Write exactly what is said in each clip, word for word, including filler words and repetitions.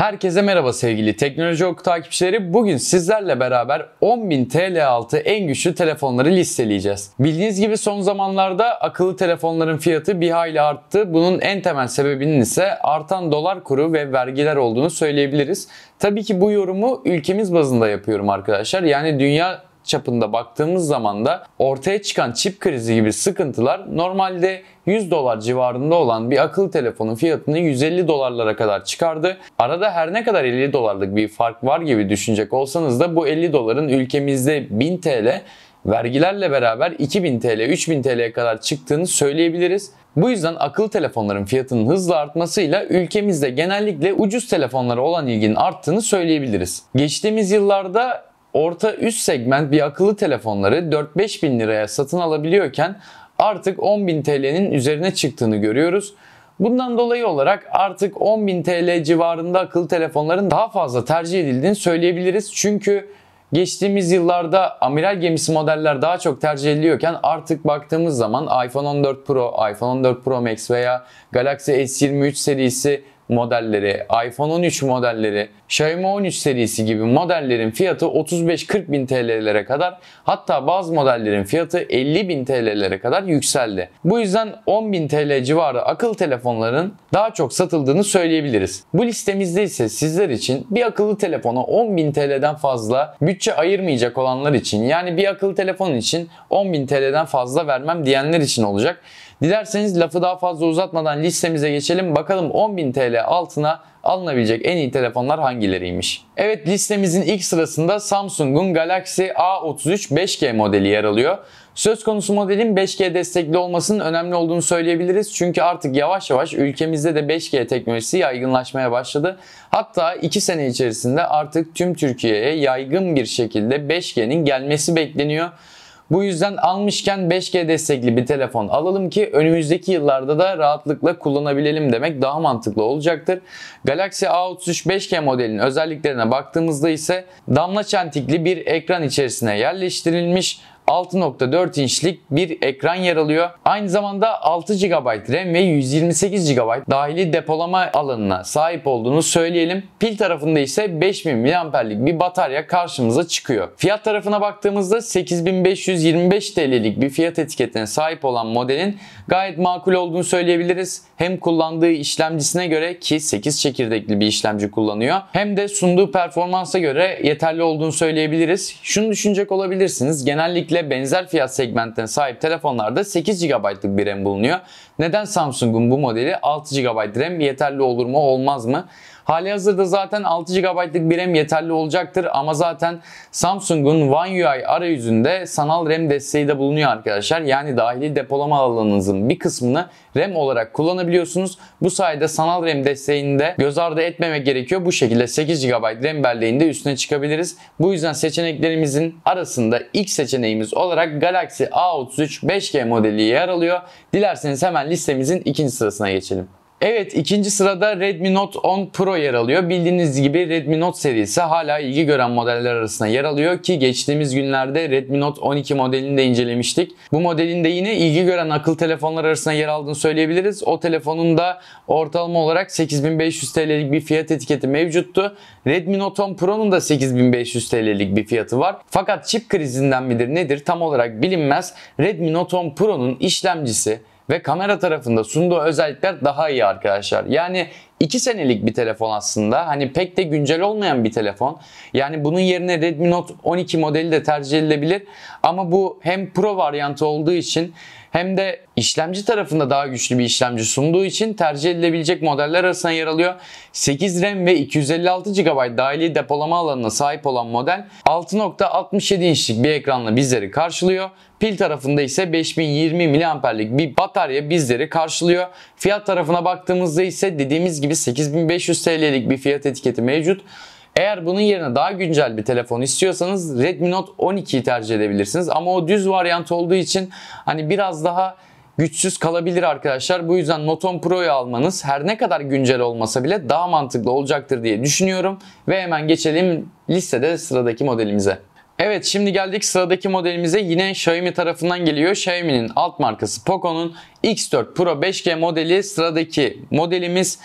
Herkese merhaba sevgili Teknoloji Oku takipçileri. Bugün sizlerle beraber on bin T L altı en güçlü telefonları listeleyeceğiz. Bildiğiniz gibi son zamanlarda akıllı telefonların fiyatı bir hayli arttı. Bunun en temel sebebinin ise artan dolar kuru ve vergiler olduğunu söyleyebiliriz. Tabii ki bu yorumu ülkemiz bazında yapıyorum arkadaşlar. Yani dünya çapında baktığımız zaman da ortaya çıkan çip krizi gibi sıkıntılar normalde yüz dolar civarında olan bir akıllı telefonun fiyatını yüz elli dolarlara kadar çıkardı. Arada her ne kadar elli dolarlık bir fark var gibi düşünecek olsanız da bu elli doların ülkemizde bin T L, vergilerle beraber iki bin T L, üç bin T L'ye kadar çıktığını söyleyebiliriz. Bu yüzden akıllı telefonların fiyatının hızla artmasıyla ülkemizde genellikle ucuz telefonlara olan ilginin arttığını söyleyebiliriz. Geçtiğimiz yıllarda orta üst segment bir akıllı telefonları dört beş bin liraya satın alabiliyorken artık on bin T L'nin üzerine çıktığını görüyoruz. Bundan dolayı olarak artık on bin T L civarında akıllı telefonların daha fazla tercih edildiğini söyleyebiliriz. Çünkü geçtiğimiz yıllarda amiral gemisi modeller daha çok tercih ediliyorken artık baktığımız zaman iPhone on dört Pro, iPhone on dört Pro Max veya Galaxy S yirmi üç serisi modelleri, iPhone on üç modelleri, Xiaomi on üç serisi gibi modellerin fiyatı otuz beş kırk bin T L'lere kadar, hatta bazı modellerin fiyatı elli bin T L'lere kadar yükseldi. Bu yüzden on bin T L civarı akıllı telefonların daha çok satıldığını söyleyebiliriz. Bu listemizde ise sizler için bir akıllı telefona on bin T L'den fazla bütçe ayırmayacak olanlar için, yani bir akıllı telefon için on bin T L'den fazla vermem diyenler için olacak. Dilerseniz lafı daha fazla uzatmadan listemize geçelim. Bakalım on bin T L altına alınabilecek en iyi telefonlar hangileriymiş? Evet, listemizin ilk sırasında Samsung'un Galaxy A otuz üç beş G modeli yer alıyor. Söz konusu modelin beş G destekli olmasının önemli olduğunu söyleyebiliriz. Çünkü artık yavaş yavaş ülkemizde de beş G teknolojisi yaygınlaşmaya başladı. Hatta iki sene içerisinde artık tüm Türkiye'ye yaygın bir şekilde beş G'nin gelmesi bekleniyor. Bu yüzden almışken beş G destekli bir telefon alalım ki önümüzdeki yıllarda da rahatlıkla kullanabilelim demek daha mantıklı olacaktır. Galaxy A otuz üç beş G modelinin özelliklerine baktığımızda ise damla çentikli bir ekran içerisine yerleştirilmiş altı nokta dört inçlik bir ekran yer alıyor. Aynı zamanda altı gigabayt RAM ve yüz yirmi sekiz gigabayt dahili depolama alanına sahip olduğunu söyleyelim. Pil tarafında ise beş bin miliamperlik bir batarya karşımıza çıkıyor. Fiyat tarafına baktığımızda sekiz bin beş yüz yirmi beş T L'lik bir fiyat etiketine sahip olan modelin gayet makul olduğunu söyleyebiliriz. Hem kullandığı işlemcisine göre, ki sekiz çekirdekli bir işlemci kullanıyor, hem de sunduğu performansa göre yeterli olduğunu söyleyebiliriz. Şunu düşünecek olabilirsiniz. Genellikle benzer fiyat segmentine sahip telefonlarda sekiz gigabaytlık bir RAM bulunuyor. Neden Samsung'un bu modeli altı gigabayt RAM yeterli olur mu, olmaz mı? Halihazırda zaten altı gigabaytlık bir RAM yeterli olacaktır ama zaten Samsung'un One U I arayüzünde sanal RAM desteği de bulunuyor arkadaşlar. Yani dahili depolama alanınızın bir kısmını RAM olarak kullanabiliyorsunuz. Bu sayede sanal RAM desteğini de göz ardı etmemek gerekiyor. Bu şekilde sekiz gigabayt RAM belleğinde üstüne çıkabiliriz. Bu yüzden seçeneklerimizin arasında ilk seçeneğimiz olarak Galaxy A otuz üç beş G modeli yer alıyor. Dilerseniz hemen listemizin ikinci sırasına geçelim. Evet, ikinci sırada Redmi Note on Pro yer alıyor. Bildiğiniz gibi Redmi Note serisi hala ilgi gören modeller arasında yer alıyor ki geçtiğimiz günlerde Redmi Note on iki modelini de incelemiştik. Bu modelin de yine ilgi gören akıllı telefonlar arasında yer aldığını söyleyebiliriz. O telefonun da ortalama olarak sekiz bin beş yüz T L'lik bir fiyat etiketi mevcuttu. Redmi Note on Pro'nun da sekiz bin beş yüz T L'lik bir fiyatı var. Fakat çip krizinden midir nedir tam olarak bilinmez. Redmi Note on Pro'nun işlemcisi ve kamera tarafında sunduğu özellikler daha iyi arkadaşlar. Yani iki senelik bir telefon aslında. Hani pek de güncel olmayan bir telefon. Yani bunun yerine Redmi Note on iki modeli de tercih edilebilir. Ama bu hem Pro varyantı olduğu için hem de işlemci tarafında daha güçlü bir işlemci sunduğu için tercih edilebilecek modeller arasında yer alıyor. sekiz RAM ve iki yüz elli altı gigabayt dahili depolama alanına sahip olan model altı nokta altmış yedi inçlik bir ekranla bizleri karşılıyor. Pil tarafında ise beş bin yirmi miliamperlik bir batarya bizleri karşılıyor. Fiyat tarafına baktığımızda ise dediğimiz gibi sekiz bin beş yüz T L'lik bir fiyat etiketi mevcut. Eğer bunun yerine daha güncel bir telefon istiyorsanız Redmi Note on ikiyi tercih edebilirsiniz. Ama o düz varyant olduğu için hani biraz daha güçsüz kalabilir arkadaşlar. Bu yüzden Note on Pro'yu almanız her ne kadar güncel olmasa bile daha mantıklı olacaktır diye düşünüyorum. Ve hemen geçelim listede sıradaki modelimize. Evet, şimdi geldik sıradaki modelimize. Yine Xiaomi tarafından geliyor. Xiaomi'nin alt markası Poco'nun X dört Pro beş G modeli sıradaki modelimiz.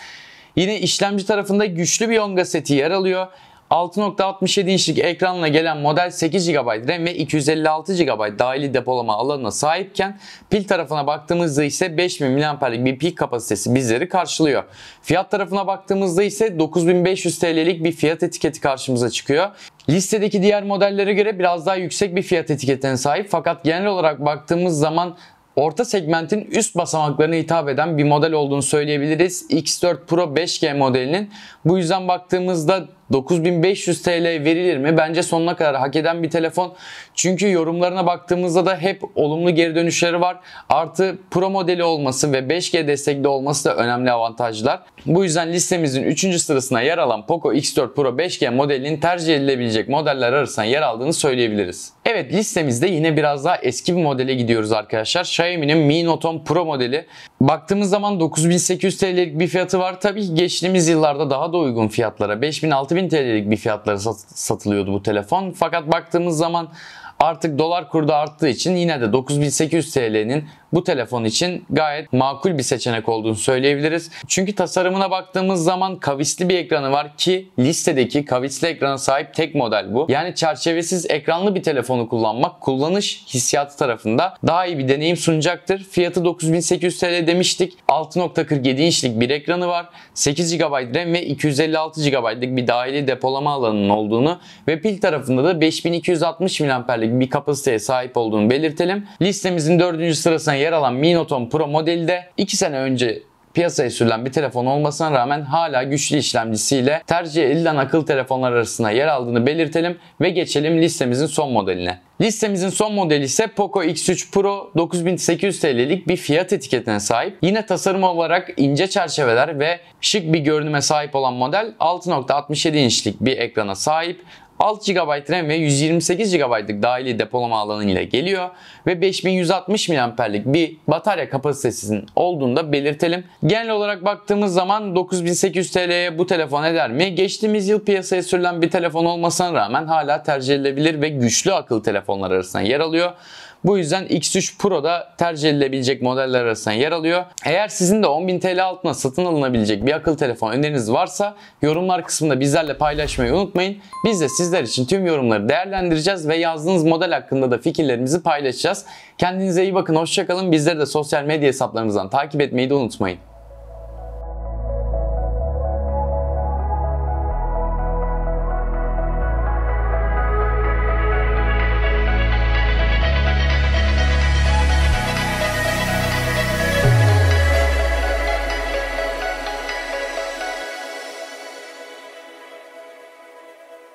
Yine işlemci tarafında güçlü bir Yonga seti yer alıyor. altı nokta altmış yedi inçlik ekranla gelen model sekiz gigabayt RAM ve iki yüz elli altı gigabayt dahili depolama alanına sahipken pil tarafına baktığımızda ise beş bin miliamperlik bir pil kapasitesi bizleri karşılıyor. Fiyat tarafına baktığımızda ise dokuz bin beş yüz TL'lik bir fiyat etiketi karşımıza çıkıyor. Listedeki diğer modellere göre biraz daha yüksek bir fiyat etiketine sahip, fakat genel olarak baktığımız zaman orta segmentin üst basamaklarına hitap eden bir model olduğunu söyleyebiliriz. X dört Pro beş G modelinin. Bu yüzden baktığımızda dokuz bin beş yüz TL verilir mi? Bence sonuna kadar hak eden bir telefon. Çünkü yorumlarına baktığımızda da hep olumlu geri dönüşleri var. Artı Pro modeli olması ve beş G destekli olması da önemli avantajlar. Bu yüzden listemizin üçüncü sırasına yer alan Poco X dört Pro beş G modelinin tercih edilebilecek modeller arasında yer aldığını söyleyebiliriz. Evet, listemizde yine biraz daha eski bir modele gidiyoruz arkadaşlar. Xiaomi'nin Mi Note on Pro modeli. Baktığımız zaman dokuz bin sekiz yüz TL'lik bir fiyatı var. Tabii ki geçtiğimiz yıllarda daha da uygun fiyatlara beş bin altı bin TL'lik bir fiyatlara satılıyordu bu telefon. Fakat baktığımız zaman artık dolar kuru da arttığı için yine de dokuz bin sekiz yüz TL'nin bu telefon için gayet makul bir seçenek olduğunu söyleyebiliriz. Çünkü tasarımına baktığımız zaman kavisli bir ekranı var ki listedeki kavisli ekrana sahip tek model bu. Yani çerçevesiz ekranlı bir telefonu kullanmak kullanış hissiyatı tarafında daha iyi bir deneyim sunacaktır. Fiyatı dokuz bin sekiz yüz TL demiştik. altı nokta kırk yedi inçlik bir ekranı var. sekiz gigabayt RAM ve iki yüz elli altı gigabaytlık bir dahili depolama alanının olduğunu ve pil tarafında da beş bin iki yüz altmış miliamperlik bir kapasiteye sahip olduğunu belirtelim. Listemizin dördüncü sırasına yer alan Mi Note on Pro modeli de iki sene önce piyasaya sürülen bir telefon olmasına rağmen hala güçlü işlemcisiyle tercih edilen akıllı telefonlar arasında yer aldığını belirtelim ve geçelim listemizin son modeline. Listemizin son modeli ise Poco X üç Pro dokuz bin sekiz yüz TL'lik bir fiyat etiketine sahip. Yine tasarım olarak ince çerçeveler ve şık bir görünüme sahip olan model altı nokta altmış yedi inçlik bir ekrana sahip. altı gigabayt RAM ve yüz yirmi sekiz gigabaytlık dahili depolama alanı ile geliyor ve beş bin yüz altmış miliamperlik bir batarya kapasitesinin olduğunu da belirtelim. Genel olarak baktığımız zaman dokuz bin sekiz yüz TL'ye bu telefon eder mi? Geçtiğimiz yıl piyasaya sürülen bir telefon olmasına rağmen hala tercih edilebilir ve güçlü akıllı telefonlar arasında yer alıyor. Bu yüzden X üç Pro'da tercih edilebilecek modeller arasında yer alıyor. Eğer sizin de on bin TL altına satın alınabilecek bir akıllı telefon öneriniz varsa yorumlar kısmında bizlerle paylaşmayı unutmayın. Biz de sizler için tüm yorumları değerlendireceğiz ve yazdığınız model hakkında da fikirlerimizi paylaşacağız. Kendinize iyi bakın, hoşça kalın. Bizleri de sosyal medya hesaplarımızdan takip etmeyi de unutmayın.